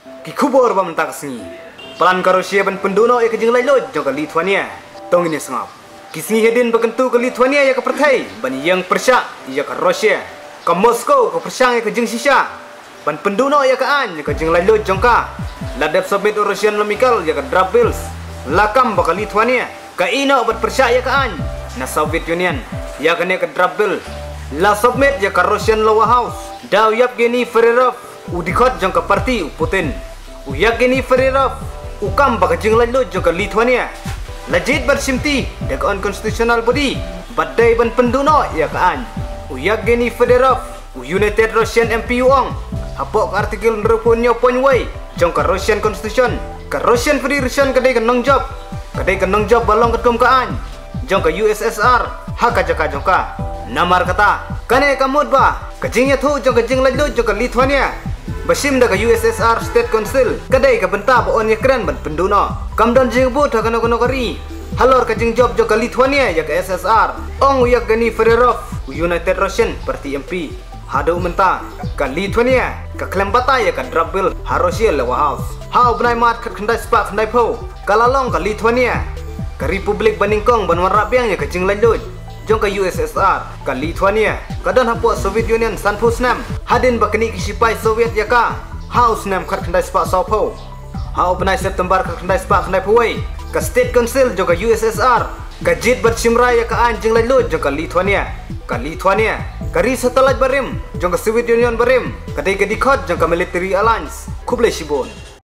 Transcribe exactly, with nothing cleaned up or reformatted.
ki kubur ba mentak singi pelan ka Rusia ban penduno ya ke jing lailoj jong ka Lithuania tong ini sengap ki singi hedin bakentu ke Lithuania ya ke pertai ban yang persya ya ke Rusia ke Moskow ke persang ya ke jing sisa ban penduno ya ke an ya ke jing lailoj jong ka ladap Soviet Russian lemikal ya ke Drabils lakam ba ka Lithuania ka ino bat persya ya ke an na Soviet Union ya ke ne ke Drabil la Soviet ya ke Russian Lower House daw yap geni Ferirov udikot jong ka parti Putin uyak geni Ferirov ukam baka jing lalu jong ka Lithuania lajit bersimti dek on constitutional body badai ban penduno ya kaan uyak geni Ferirov United Russian M P U ong hapok artikel nerupunyo ponway jong ka Russian Constitution ka Russian Federation kadai kenong job kadai kenong job balong ketum kaan jong ka U S S R haka jaka jong ka namar kata kane kamut ba kajingnya tu jong ka jing lalu jong ka Lithuania basim da ka U S S R State Council kadai ka benta ba on yakran ban penduno kamdan jing bu ta kana kono kari halor ka jing job jong ka Lithuania ya ka S S R ong yak gani Ferirov United Russian Party M P hadu menta ka Lithuania ka klembata ya ka Drabil Harosia Lower House hau benai mat kat khandai spa khandai po kalalong ka Lithuania ka Republik Baningkong ban warabyang ya ka jing lalu jong ka U S S R ka Lithuania kadon hapo Soviet Union sanpus nam hadin bakni kisipai Soviet ya ka house nam khat khandai spa sopo hau benai September khat khandai spa khandai puai ka State Council jong ka U S S R ka jit bat simra ya ka anjing lalu jong ka Lithuania ka Lithuania kari satelit barim jong ka Soviet Union barim kadai ka dikot jong ka military alliance kublai sibon